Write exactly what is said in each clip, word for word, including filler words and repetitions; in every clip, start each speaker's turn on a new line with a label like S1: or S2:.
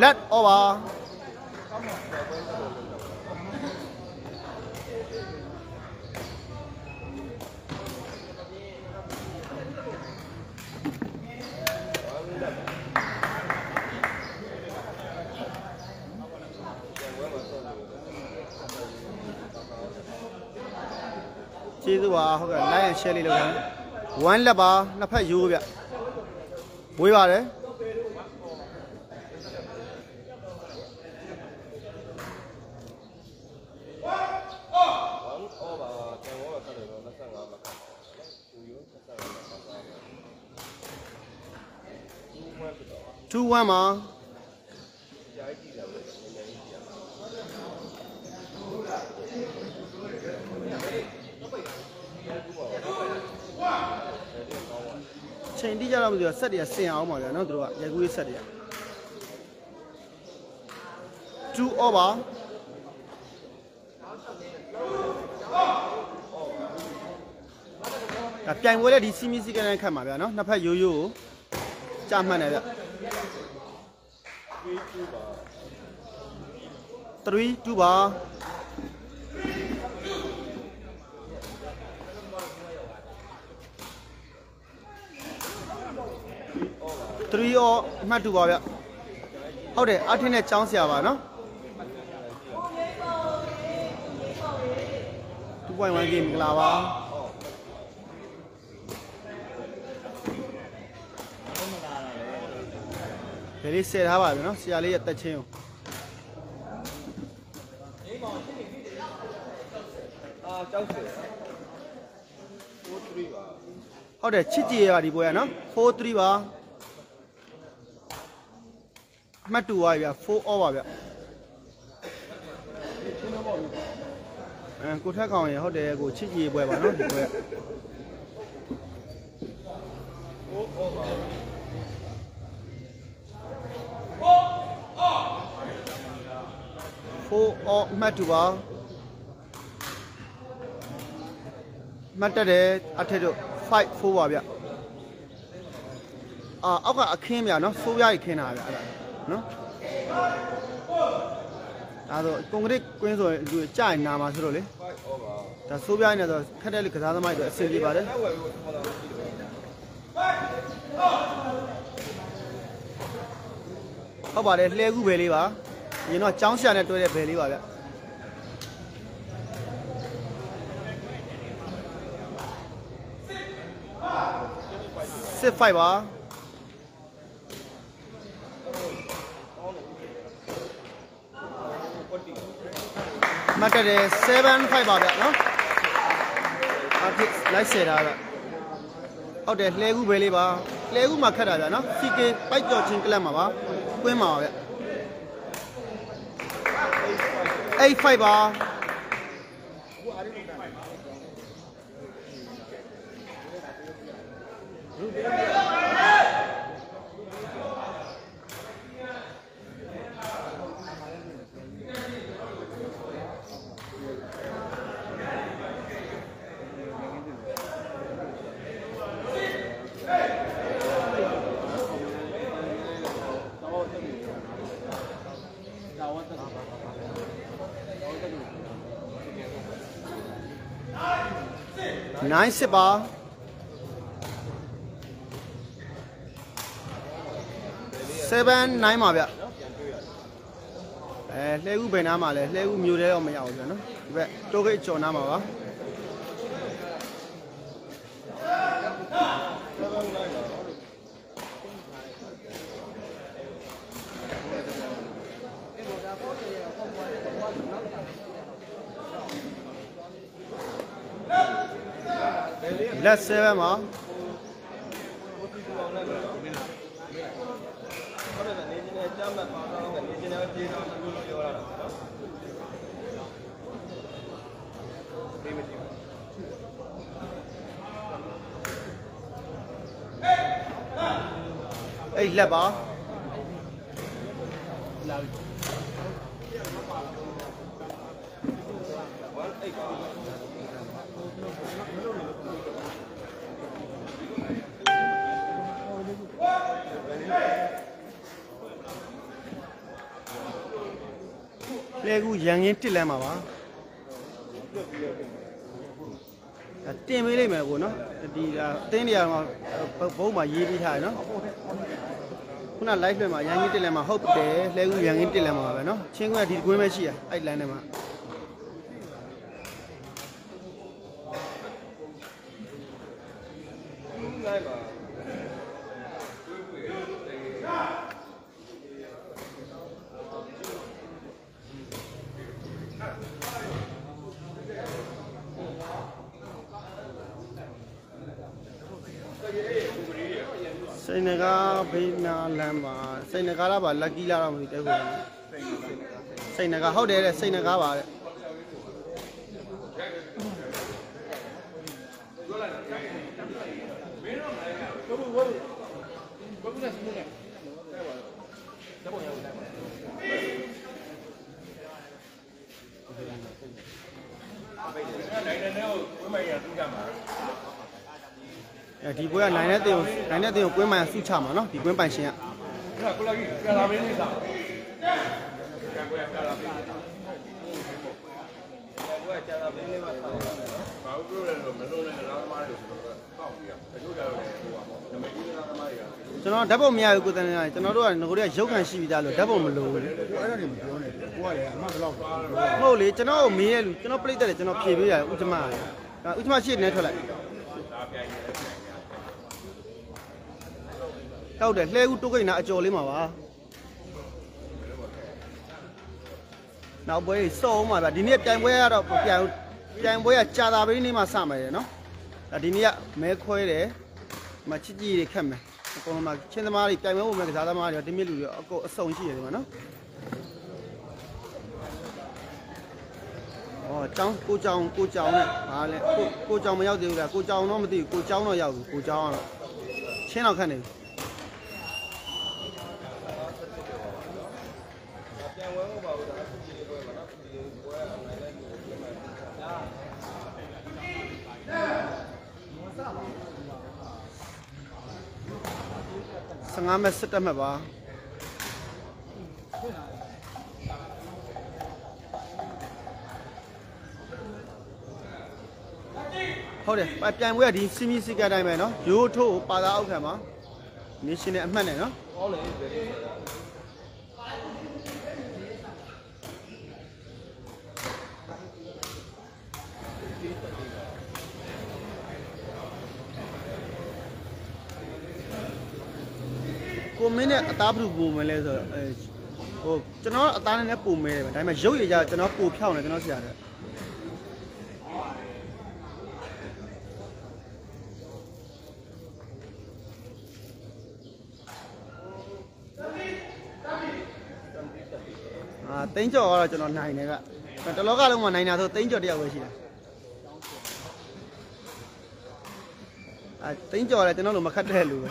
S1: Let over. Cheese wa hoga lion shelly lo one laba na phat yu bya mweပါတယ်two oneမှာချိန်တိကြတော့မသိတော့ဆက်တွေကဆင်အောင်ပါဗျာနော်သူတို့ကရေကူးရေးဆက်တွေကtwo overဒါပြိုင်ပွဲတဲ့ဒီစီမီစီကန်နဲ့ခတ်မှာဗျာနော်နှစ်ဖက်ရိုးရိုးကိုကြာမှန်တယ်ဗျthree twoပါthree or မှတ်တူပါဗျဟုတ်တယ်အထင်းနဲ့ចောင်းဆရာပါနော်two point one game မင်္ဂလာပါဘယ်လေးဆယ်ထားပါဗျနော်ဆရာလေးရဲ့တက်ချင်းကိုအာចောင်းဆရာfour threeပါဟုတ်တယ်ချစ်ကြည်ရပါဒီပွဲကနော်four threeပါမှတ်တူပါဗျာfour over ဗျအဲကိုထက်ကောင်ရဟုတ်တယ်ကိုချစ်ကြည်ပွဲပါနော်ဒီပွဲfour over four or မှတ်တူပါမှတ်တက်တယ်အထက်တို့five fourပါဗျအာအောက်ကအခင်းဗျာနော်စိုးရရခင်းတာဗျအဲ့ဒါနော်ဒါဆိုကွန်ကရစ်ကွင်းဆိုရင်လူကြိုက်နာမှာဆိုတော့လေဒါစိုးပြိုင်းနေဆိုခက်တဲ့လေကစားသမားတွေအဆင်ပြေပါတယ်ဟုတ်ပါတယ်လှဲကူပဲလေးပါရင်တော့ចောင်းရှာနဲ့တွဲတဲ့ဘယ်လေးပါဗျsix fiveပါမှတ်တယ်seven fiveပါဗျနော်အဖြစ်လိုက်ဆယ်တာဗျဟုတ်တယ်လှဲကူပဲလေးပါလှဲကူမှာခတ်တာဗျနော် C K ပိုက်ကြော်ချင်းကလပ်မှာပါကွင်းမှာပါဗျeight fiveပါnine sixပါseven nineပါဗျအဲလှဲကူဘယ်နားမှာလဲလှဲကူမျိုးတဲတော့မရဘူးဗျနော်ဒီဘက်တိုးဂိတ်ကျော်နားမှာပါလက်sevenမှာအဲ့လက်ပါလဲကူရန်ရင်းတစ်လမ်းမှာပါတင်ပေးလိုက်မယ်ကိုနော်ဒီအတင်းနေရာမှာဘုံမှာရေးပြီးထားတယ်နော်ခုန live လွှင့်မှာရန်ရင်းတစ်လမ်းမှာဟုတ်တယ်လဲကူရန်ရင်းတစ်လမ်းမှာပဲနော်ချင်းကွင်းကဒီကွင်းပဲရှိရအဲ့လမ်းထဲမှာစိတ်နဂါဘေးနာလမ်းမှာစိတ်နဂါလာပါလက်ကြီးလာတော့မသိတဲ့ကိုစိတ်နဂါဟုတ်တယ်တဲ့စိတ်နဂါပါတဲ့ဒီပွဲကနိုင်တဲ့တင်ကိုနိုင်တဲ့တင်ကိုကွင်းပိုင်ဆုချမှာနော်ဒီကွင်းပိုင်ရှင်ကကိုလာကြီးကြာလာပေးနေတာကွင်းကကြာလာပေးကွင်းကကြာလာပေးနေမှာဘာလို့ပြောလဲဆိုမလုံးနဲ့လားသမားတွေဆိုတော့ပေါက်ပြီးတာတချို့ကြတော့ဟိုပါပေါ့နမိတ်ကြီးလားသမားတွေကကျွန်တော်ဓာတ်ပုံမရဘူးကိုတန်းနေကျွန်တော်တို့ကငကိုတွေကရုပ်ခံရှိပြီးသားလို့ဓာတ်ပုံမလိုဘူးလေကိုအဲ့ဒါတွေမပြောနဲ့ကိုကလည်းအမှဘယ်လောက်ဟုတ်လေကျွန်တော်ကိုမေးရလူကျွန်တော်ပြိတ္တတယ်ကျွန်တော်ဖြေပေးရတယ်ဥကျမဥကျမရှိနေထွက်လိုက်ဟုတ်တယ်လှဲကူတိုးကိန်းနာအကျော်လေးမှာပါနောက်ပွဲစောအောင်ပါဗျဒီနေ့ပြိုင်ပွဲရတော့ပြိုင်ပြိုင်ပွဲကကြာတာပဲနေ့မှစမှာရယ်နော်ဒါဒီနေ့ကမဲခွဲတယ်မချစ်ကြီးတွေခက်မယ်အကုန်လုံးမှာချင်းသမားတွေပြိုင်ပွဲပုံမဲ့ကစားသမားတွေဒီမြစ်လူတွေအကုန်အစုံရှိရတယ်ဒီမှာနော်ဩចောင်းကိုចောင်းကိုចောင်းနဲ့ဟာလဲကိုကိုចောင်းမရောက်သေးဘူးလားကိုចောင်းတော့မသိဘူးကိုចောင်းတော့ရောက်ဘူးကိုចောင်းကတော့ချင်းတော့ခက်နေဆယ်ငါးမဲ့စစ်တက်မဲ့ပါဟုတ်တယ်ပြိုင်ပွဲကဒီစီမီစီကတိုင်းပဲနော်ရိုးထိုးပါသားအောက်ခံမှာနေရှင်နဲ့အမှတ်နဲ့နော်ဟုတ်လေကိုမင်းနဲ့အသားဘလူပုံမယ်လဲဆိုတော့အဲဟိုကျွန်တော်အသားနဲ့ပုံမဲတယ်ဒါပေမဲ့ရုပ်ရည်ကြကျွန်တော်ပို့ဖြောင်းတယ်ကျွန်တော်ဆရာတဲ့အာတင်းကျော်ကတော့ကျွန်တော်နိုင်တယ်ကတလောကလုံးမှာနိုင်တာဆိုတင်းကျော်တယောက်ပဲရှိတာအာတင်းကျော်လည်းကျွန်တော်လိုမခတ်တဲ့လူပဲ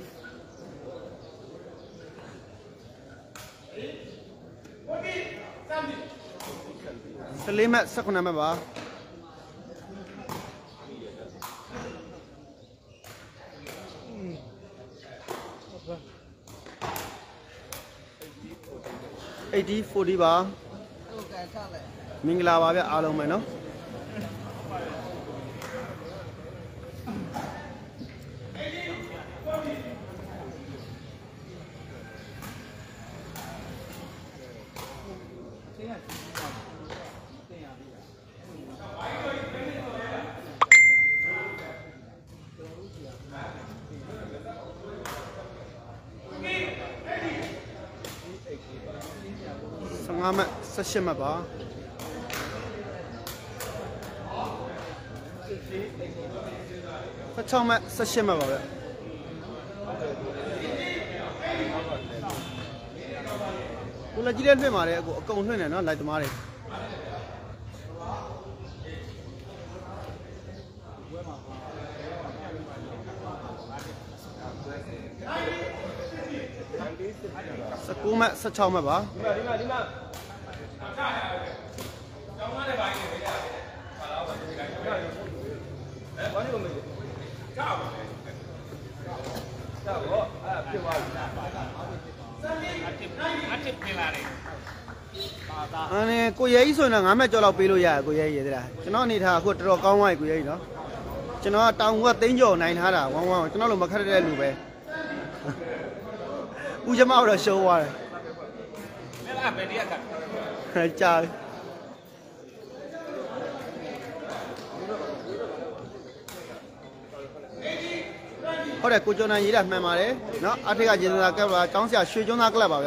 S1: ဆလေးမစခုနမပါeighty fortyပါမင်္ဂလာပါဗျအားလုံးပဲနော်ငါမဆက်ရှင်းမှာပါဆက်ချောင်းမဆက်ရှင်းမှာပါဗျကိုလက်ကြီးလေးလွှင့်ပါတယ်အကိုအကုန်လွှင့်တယ်နော်လိုက်သမားတွေစကူမဆက်ချောင်းမှာပါဒီမှာဒီမှာဒီမှာကျောင်းသားတွေပိုင်းနေပြီလားဟာတော့ဒီကိစ္စရတယ်အဲဘာလို့မလဲကြောက်ပါကြောက်တော့အဲ့ဖြစ်သွားပြီအတစ်အတစ်ပြင်လာတယ် anh này cô ấy rồi là ngắm mẹ choเราไปလို့ရcô ấy vậy đấy cho nó này thà cô trò cao ngoài cô ấy đó cho nó tao qua tính vô này thà là quăng quăng cho nó luôn mà khát đây luôn về u cho mau rồi show rồi trờiဟုတ်တယ်ကိုကျော်နိုင်ရေးတာမှန်ပါတယ်เนาะအထက်ကကျေးဇူးသားကပ်ပါចောင်းဆရာရွှေကျွန်းသားကလပ်ပါဗျ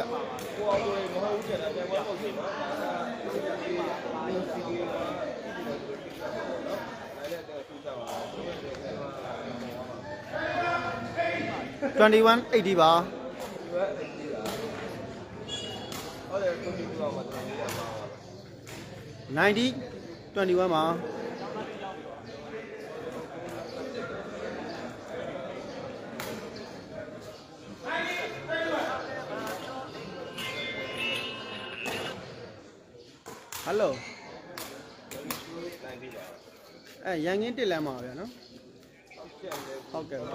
S1: twenty-one eightyပါninety twenty-oneပါဟယ်လိုအဲရန်ကင်းတစ်လမ်းပါဗျာနော်ဟုတ်ကဲ့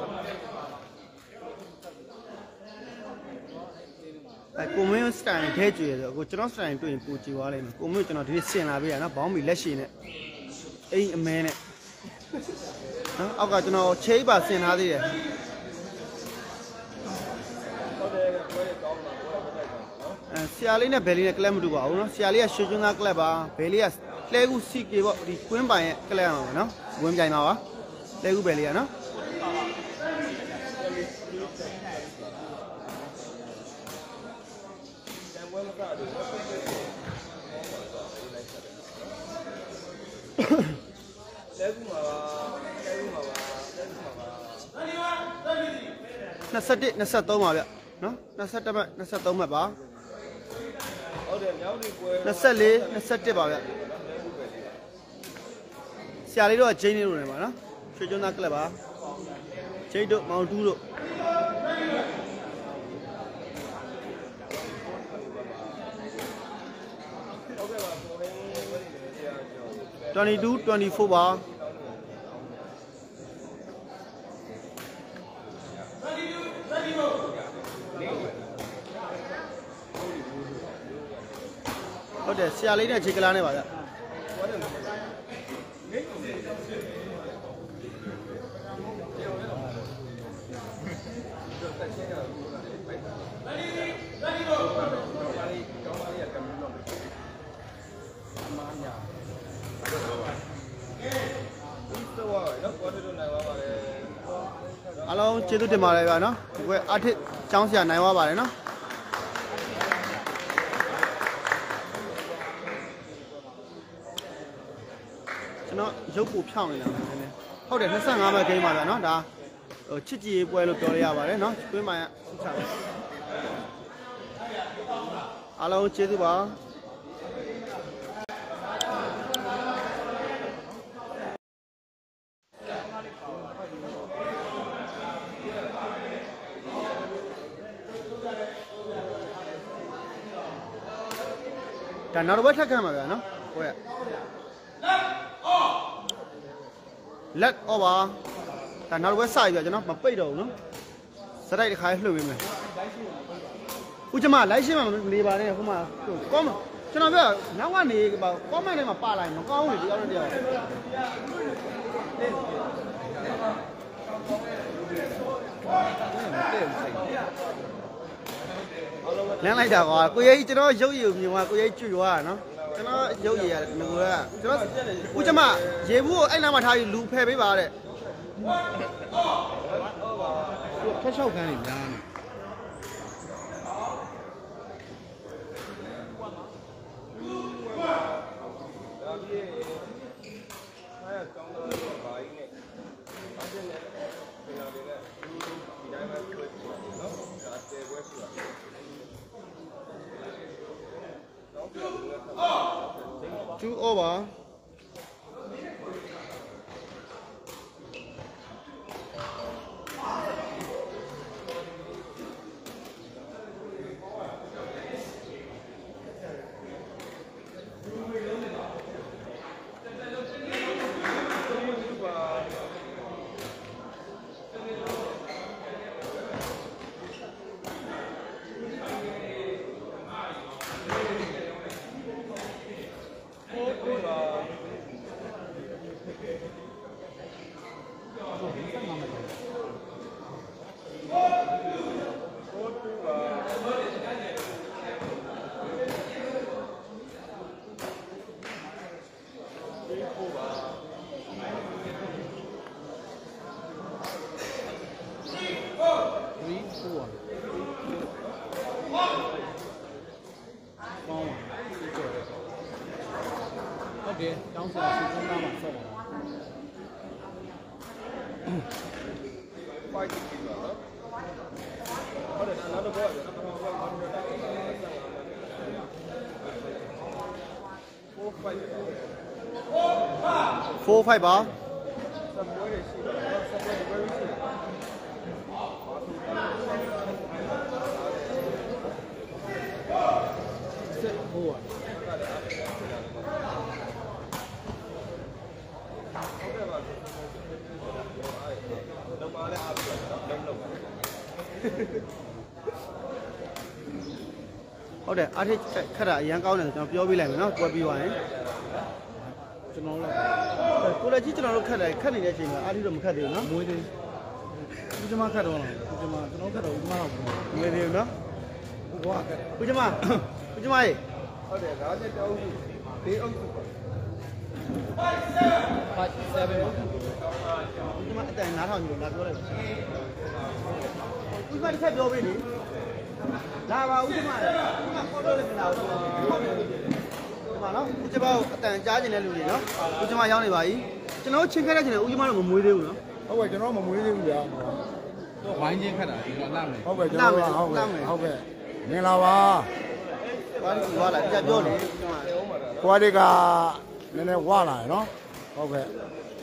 S1: အဲကိုမင်းစတိုင်ထဲကျွေးဆိုကိုကျွန်တော်စတိုင်တွေ့ရင်ပူကြည့်သွားလိမ့်မယ်ကိုမင်းကျွန်တော်ဒီစင်လာပေးရနော်ဘောင်းမီလက်ရှိနဲ့အိမ်အမဲနဲ့နော်အောက်ကကျွန်တော်ချိတ်ပါစင်ထားသေးတယ်အဲဆရာလေးနဲ့ဘယ်လေးနဲ့ကလပ်မတူပါဘူးနော်ဆရာလေးကရွှေကျွန်းသားကလပ်ပါဘယ်လေးကလဲကူစီကေပေါ့ဒီကွင်းပိုင်ရဲ့ကလပ်အောင်ပါနော်ဝင်းပြိုင်ပါပါလဲကူဘယ်လေးကနော်နှစ်ဆယ့်တစ်နှစ်ဆယ့်သုံးပါဗျနော်နှစ်ဆယ့်တစ်မှတ်နှစ်ဆယ့်သုံးမှတ်ပါဟုတ်တယ်မြောက်ဒီပွဲနှစ်ဆယ့်လေးနှစ်ဆယ့်တစ်ပါဗျဆရာလေးတို့ကဂျိန်းလေးတို့နေပါနော်ရွှေကျွန်းသားကလပ်ပါဂျိန်းတို့မောင်တူးတို့twenty-two twenty-fourပါဟုတ်တယ်ဆရာလေးနဲ့ခြေကလားနဲ့ပါဗျအားလုံးကျေးဇူးတင်ပါတယ်ဗျာနော်ဒီကွယ်အထစ်ចောင်းဆရာနိုင်သွားပါတယ်နော်ကျွန်တော်ရုပ်ကိုဖြောင်းနေတာနည်းနည်းဟုတ်တယ်နှစ်ဆယ့်ငါးမှတ်ဂိမ်းပါဗျာနော်ဒါဟိုချစ်ကြည်ရေးပွဲလို့ပြောရရပါတယ်နော်ကွင်းမိုင်ကဆုချတယ်အားလုံးကျေးဇူးပါဒါနောက်တစ်ပတ်ထပ်ခံမှာဗျာနော်ကိုရလက်အော်ပါဒါနောက်တစ်ပတ်စပြီဗျာကျွန်တော်မပိတ်တော့ဘူးနော်စတိုက်တစ်ခါလှုပ်ပေးမယ်ဦးကျမလိုက်ရှင်းမှာမနေပါနဲ့ဟိုမှာကောမကျွန်တော်ပြောနောက်ကနေကောမန့်ထဲမှာပါလိုက်မကောင်းဘူးလေတယောက်နဲ့တယောက်လမ်းလိုက်တာကွာကိုရဲကြီးကျွန်တော်ရုပ်ရည်မြင်သွားကိုရဲကြီးကျွတ်သွားတာနော်ကျွန်တော်ရုပ်ရည်ရတယ်ငိုကကျွန်တော်ဦးကျမရေဘူးကိုအဲ့နားမှာထားပြီးလူဖယ်ပေးပါတဲ့ခက်လျှောက်ခန်းနေများနေtwo over
S2: three four four one okay တောင်းစားစီစဉ်သားမှာဆက်ပါ
S3: five sixပါနော်ဟုတ်တယ်နောက်တော့ဘောရနော်four five
S1: four five ပါ
S3: စပွဲရရှိတယ်စပွဲဘယ်လိုရှိလဲ
S2: set four
S3: တော့ပါလဲအားပြီးတော့လုံးလုံး
S1: ဟုတ်တယ်အားထိခက်တာအရန်ကောင်းတယ်ကျွန်တော်ပြောပြလိုက်မယ်နော်ပွဲပြီးသွားရင်
S2: ကျွန်တော်လည်း
S1: ကိုလည်းကြီးကျွန်တော်တို့ခက်တယ်ခက်နေတဲ့အချိန်မှာအားထိတော့မခက်သေးဘူးနော်
S2: မွေးသေးဦးကျမခတ်တော့လားဦးကျမကျွန်တော်ခတ်တော့ဦးကျမတော့
S1: မွေးသေးဘူးနော်
S2: ဘွားခတ်
S1: ဦးကျမဦးကျမရေ
S3: ဟုတ်တယ်ဒါချက်တောင်းစုဒီအုပ်စု
S2: five seven
S1: ဦးကျမအတိုင်နားထောင်ကြည့်လာပြောလိုက်ဦးကျမတစ်ချက်ပြောပေးလေလာပါဦးကျမရေဦးကျမခေါ်တော့လည်းမလာဘူးဒီမှာနော်ဦးကျမကိုအတန်ကြားကျင်တဲ့လူတွေနော်ဦးကျမရောက်နေပါပြီကျွန်တော်ချင်းခက်တဲ့ချိန်ဦးကျမတော့မမွေးသေးဘူးနော်
S3: ဟုတ်ကဲ့ကျွန်တော်မမွေးသေးဘူးဗျာ
S2: တော့ဝိုင်းချင်းခတ်တာဒီကလာမယ်
S3: ဟုတ်ကဲ့ကျွန်တော်ဟုတ်ကဲ့ဟုတ်ကဲ့မင်္ဂလာပါ
S1: ဘာလို့သွားလာဒီကပြောနေ
S3: ခွားတွေကနည်းနည်းဝလာရနော်ဟုတ်ကဲ့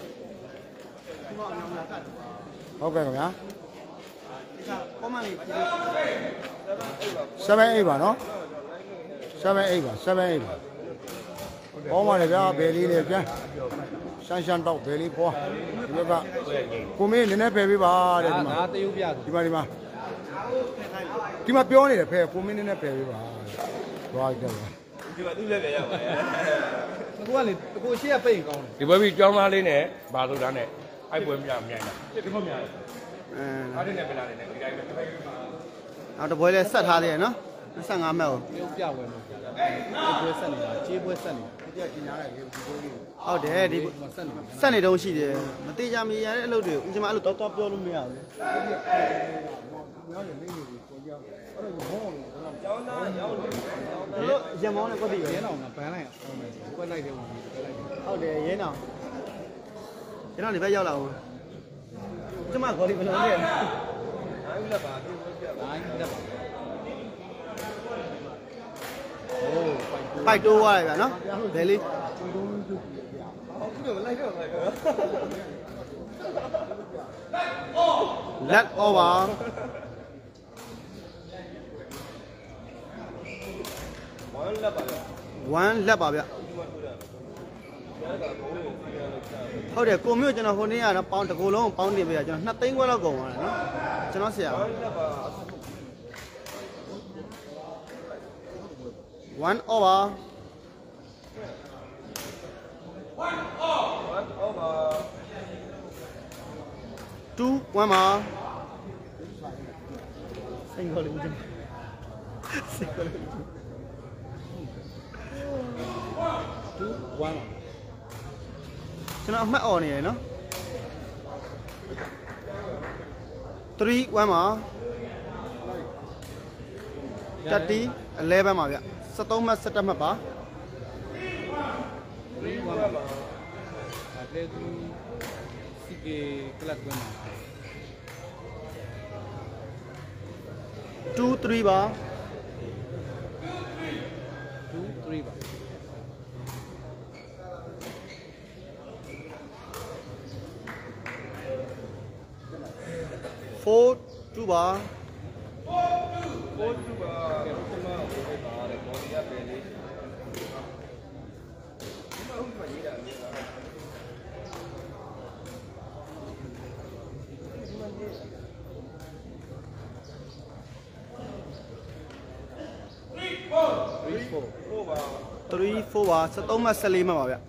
S3: ဟုတ်ကဲ့ခင်ဗျာ
S1: ကောမန်လေး
S3: seven eight ပါနော်seven eightပါseven eightပါဘောပါလေဗျာဘယ်လေးလေးပြန်ရှမ်းရှမ်းတော့ဘယ်လေးပွားဒီဘက်ကကိုမင်းနည်းနည်းဖယ်ပေးပါတဲ့ဒီမှာ
S2: ငါတရုပ်ပြသူ
S3: ဒီမှာဒီမှာဒီမှာပြောနေတယ်ဖယ်ကိုမင်းနည်းနည်းဖယ်ပေးပါသွားကြတယ်
S4: ဒီမှာသူ့လက်လည်းရပါတယ်
S2: ကိုကလေကိုရှေ့ကပိတ်ရင်ကောင်းတယ်
S4: ဒီဘက်ပြီးကြောင်းသားလေးနဲ့ဘာလို့သားနဲ့အိုက်ပွဲမြမြိုင်တာဒီဘက်မြိုင်
S1: အဲ
S4: အားရနဲ့ပလာနေတယ်ဒီတိုင်းပဲ
S1: နောက်တစ်ပွဲလဲဆက်ထားသေးတယ်နော်25မှတ်ကို
S2: တရုပ်ပြဝယ်လို့ပွဲဆက်နေတာကြေးပွဲဆက်နေတာ
S3: ဒီကကျင်လာတယ်ဒီကိုလေး
S1: ဟုတ်တယ်ဒီ
S2: မဆက်နေတာ
S1: ဆက်နေတော့ရှိတယ်မသေးကြမရတဲ့အလုပ်တွေဦးကျမအဲ့လိုတော့တော့ပြောလို့မရဘူး
S3: မြောင်းနေနေပြီကိုကြောက်အဲ့ဒါဘောင်းနေတော့
S4: ကြောင်းသားရောင်းလို့
S1: တို့ရမောင်းနဲ့ကွက်ပြီပဲ
S2: ရဲတော်ကဘန်းလိုက်အောင်မယ်ကွက်လိုက်တယ်ဝင်ကွက်လိုက်တယ်
S1: ဟုတ်တယ်ရင်းအောင်ကျွန်တော်ဒီဘက်ရောက်လာဦးကျမခေါ်လေးဘယ်လိုလဲ
S4: နိုင်ဘူးလက်ပါသူ့ဘက်ပြ
S2: နိုင်တက်ပါโอ้ไป
S1: ပိုက်တိုးသွားတယ်ဗျာနော်ဘယ်လေး
S3: ဒီလိုမျိုးသူ့ပြပြ
S4: ဟုတ်ကဲ့မလိုက်တော့လိုက်တော့
S1: လက် over
S4: ဝမ်းလက်ပါလား
S1: one လက်ပါဗျ
S4: ဒီမှာတွေ့တာရဲကဘုံကိုပြရလို့ချာ
S1: ဟုတ်တယ်ကိုမျိုးကျွန်တော်ဟိုနေ့ကတော့ပေါင်းတစ်ကိုယ်လုံးပေါင်းတင်ပေးတာကျွန်တော်နှစ်သိန်းခွဲလောက်ကုန်သွားတယ်နော်ကျွန်တော်ဆရာ
S4: ဝမ်းလက်ပါ
S1: one over
S4: ဝမ်းအော်ပါ
S1: two one မှာစိန်ခေါ်လေးဦးကျမစိန်ခေါ်လေး
S2: two one
S1: ကျွန်တော်အမှတ်អော်နေရယ်နော်three oneမှာthirty elevenမှာဗျseventeenမှတ်seventeenမှတ်ပါ
S2: three one ပါအဲ့ဒါစီကေကလပ်ဝင်မှာ
S1: two three ပါ
S2: two three ပါ
S1: four two ပါ
S4: ကိုသူပါကဲဒီမှာဟိုပဲပါတယ်ဘောဒီကပဲလေးဒီမှာဟုတ်ကဲ့ရေးတာလေးလား
S2: three four
S4: ဟိုပါ
S1: three four ပါseventeenမှတ်fourteenမှတ်ပါဗျ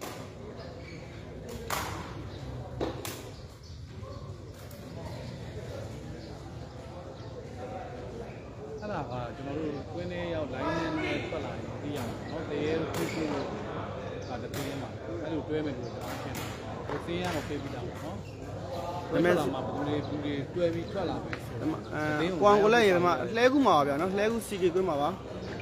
S2: အဲ့ဒါကကျွန်တော်တို့ကွင်းထဲရောက် line နဲ့ထွက်လာရင်သိရမှာเนาะတရေဖြည်းဖြည်း啊，这对嘛，还有对面就是安全，有这样我可以比较好。ဒါမဲ့မှာဘူးလေဘူးလေတွဲပြီးထွက်လာမယ်ဆိုတော့
S1: အဲကွန်ကိုလည်းရေမှာလှဲကူမှာပါဗျာနော်လှဲကူစီကေကွင်းမှာပါ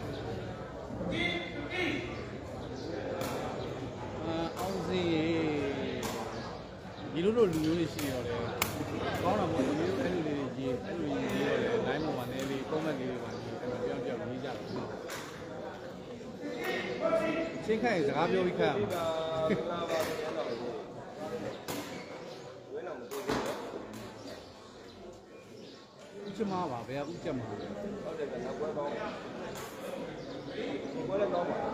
S2: အောင်စီဒီလိုလိုလူမျိုးတွေရှိရောလေကောင်းတာပေါ့ဒီလိုအဲ့လိုလေးရေးအဲ့လိုရေးရောလေ line ပေါ်မှာနည်းလေး comment လေးတွေပါဒီအဲ့လိုပြောင်းပြောင်းရေးကြတယ်ချင်းခိုင်စကားပြောပြီးခက်အောင်ဥချမပါဗျာဥချမဟုတ်တယ်ဗျာနောက်ပွဲကောင်းပွဲလည်းကောင်းပါ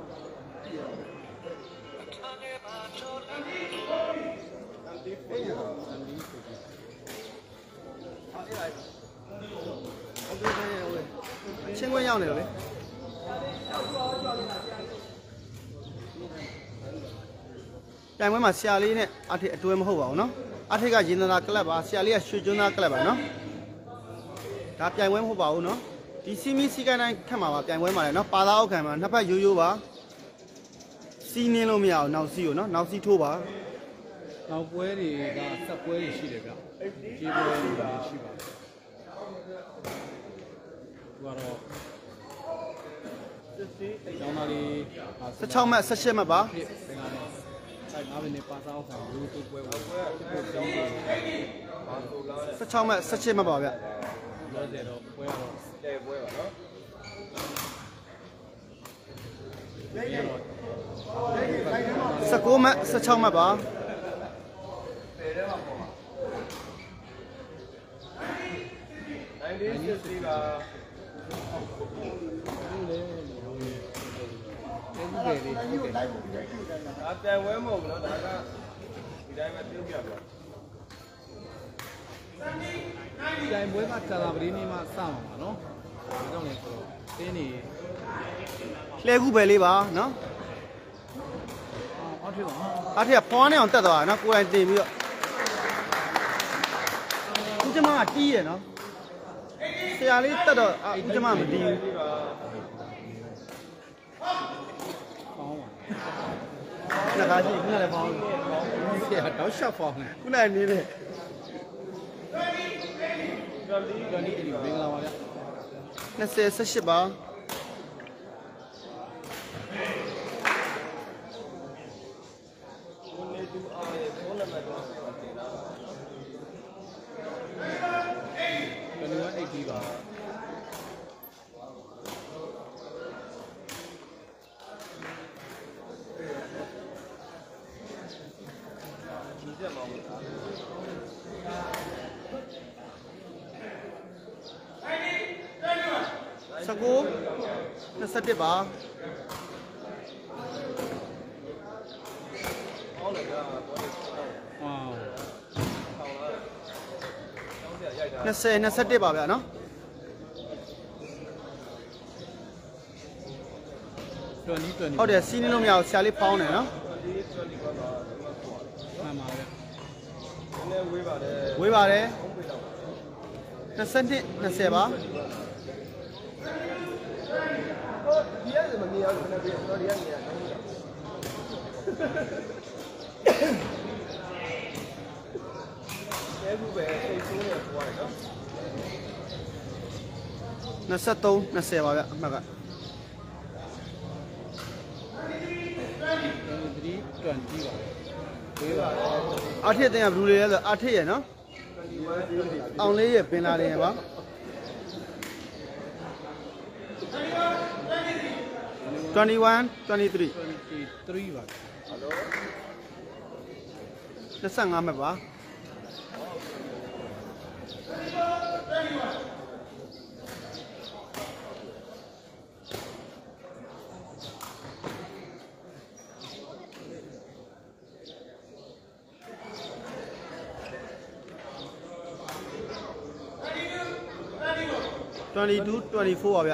S1: ချင်းခွင့်ရောက်နေလို့လေတိုင်ပွဲမှာဆရာလေးနဲ့အထက်အတွဲမဟုတ်ပါဘူးเนาะအထက်ကရင်းသနာကလပ်ပါဆရာလေးကရွှေကျွန်းသားကလပ်ပါเนาะဒါပြိုင်ပွဲမဟုတ်ပါဘူးเนาะဒီစီမီစီကိုင်းတိုင်းခက်မှာပါပြိုင်ပွဲမှာလေเนาะပါသားအောက်ခံမှာနှစ်ဖက်ရိုးရိုးပါစီးနင်းလို့မရအောင်နောက်စီးကိုเนาะနောက်စီးထိုးပါ
S2: နောက်ပွဲတွေကဆက်ပွဲတွေရှိတယ်ဗျဒီပွဲတွေရှိပါတယ်သူကတော့ကျောင်းသားလေး
S1: สิบหกမှတ်สิบเจ็ดမှတ်ပါ
S2: ဆိုင်ငါးမိနစ်ပါစားအောင်ခံလူတို့ပွဲပွဲကိုကျောင်းသား
S1: สิบหกမှတ်สิบเจ็ดမှတ်ပါဗျ
S2: လောဆယ်တော့ပွဲကတော့တဲ့ပွဲပါနော်
S1: สิบเก้าမှတ်สิบหกမှတ်ပါ
S2: နိုင်လေးစစ်သေးပါဟုတ်လေဟုတ်လေဟုတ်ကဲ့လေးဟုတ်ကဲ့ဒါတန်ဝဲမဟုတ်ဘူးနော်ဒါကဒီတိုင်းပဲပြုတ်ပြပါကြိုင်ပွဲကကြာလာပရင်းနေမှစမှာပါနော်ဒါကြောင့်လေဆိုတော့တင်းနေ
S1: လှဲကူပဲလေးပါနော်
S2: အော်ထေပါ
S1: အထက်ကဖွားနေအောင်တက်သွားတာနော်ကိုယ်တိုင်တင်ပြီးတော့ဦးကျမကတီးရနော်ဆရာလေးတက်တော့ဦးကျမမတီးဘူးနှစ်ခါရှိခုနလည်းပေါင်း
S2: ဆရာတော့ရှော့ပေါင်းတယ်
S1: ခုနလည်းနေတယ်
S2: တော်လီတော်လီဒီမင်္ဂလာပါဗျာ
S1: ยี่สิบ สิบแปดပါสิบเก้า ยี่สิบเอ็ดပါยี่สิบ ยี่สิบเอ็ดပါဗျာနော်ဟုတ်တယ်စီးနေလို့မရဘူးဆရာလေးပေါင်းတယ်နော်
S2: မှန်ပါဗျာ
S1: နည်းနည်းဝေးပါတယ်ဝေးပါတယ်ยี่สิบ ยี่สิบပါဒီရမမြင်အောင်ခဏပြေတော့ဒီရမြင်အောင်အဲဘူးပဲစိတ်ဆိုးနေသွားတယ်နော်ยี่สิบสาม ยี่สิบပါဗျအမှတ်ကအထက်တင်ကဘလူးလေးလဲဆိုအထက်ရယ်နော်အောင်လေးရပင်လာတယ်ပါtwenty-one, twenty-three.
S2: twenty-three ပါဟယ်လို
S1: ยี่สิบห้မှတ်ပါtwenty-two, twenty-four ပါဗျ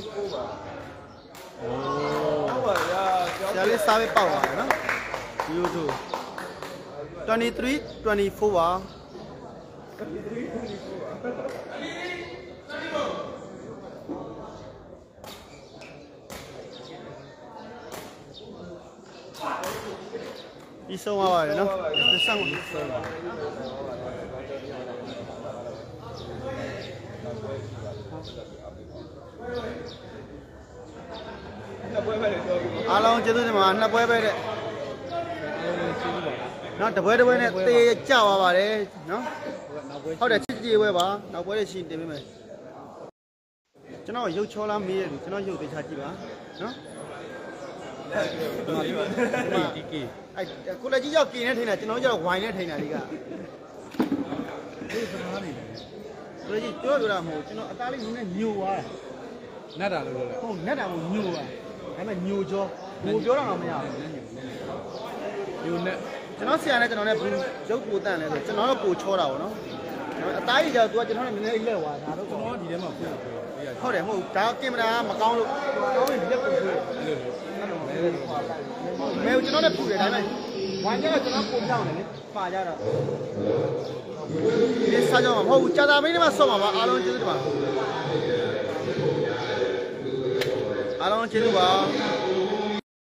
S1: โอ้ဟုတ်ပါဗျာဆရာလေးစားပဲပေါက်ပါတယ်နော် YouTube twenty-three, twenty-four ပါပြီးဆုံးသွားပါတယ်နော်စမ်းကိုဆုံးပါအားလုံးကျေးဇူးတင်ပါနှစ်ပွဲပဲတဲ့နော်တပွဲတပွဲနဲ့တေးကြသွားပါတယ်နော်ဟုတ်တယ်ချစ်ကြည်ပွဲပါနောက်ပွဲလေးရှိတင်ပေးမယ်ကျွန်တော်ရုပ်ချောလားမေးရတယ်ကျွန်တော်ရုပ်သေးချကြည့်ပါနော်ဒီကီအဲ့ကိုလည်းကြီးရောက်กินနဲ့ထိနေတာကျွန်တော်ကျတော့ဝိုင်နဲ့ထိနေတာဒီကဒီစကားနေတယ်ကိုကြီးပြောပြတာမဟုတ်ကျွန်တော်အသားလေးနည်းနည်းညိုသွားတာ
S2: နတ်တာလို့ပြောလဲ
S1: ဟုတ်နက်တာကိုညိုတာဒါပေမဲ့ညိုကြောညိုပြောတော့မှမရဘူး
S2: ညိုနဲ့
S1: ကျွန်တော်ဆရာနဲ့ကျွန်တော်နဲ့ဘူးရုပ်ပူတန့်လဲဆိုကျွန်တော်တော့ပူချောတာဗောနော်အသားကြီးကျတော့ तू ကကျွန်တော်နဲ့နည်းနည်းလေးလက်သွားဒါတော့
S2: ကျွန်တော်ဒီထဲမှာဖွင့်ပေးရ
S1: ဟုတ်တယ်မဟုတ်ဒါကင်မရာမကောင်းလို့ကောင်းရင်ဒီလက်ကိုဆွဲမဲကျွန်တော်နဲ့ပူတယ်ဒါပေမဲ့ဝိုင်းကျတော့ကျွန်တော်ပုံကြောင်းတယ်လေပါကြတော့ဒီစားကြောင်းမဟုတ်ဘူးကြာတာမင်းတွေမှာဆော့ပါပါအားလုံးကျေးဇူးတင်ပါအားလုံးကျေးဇူးပါ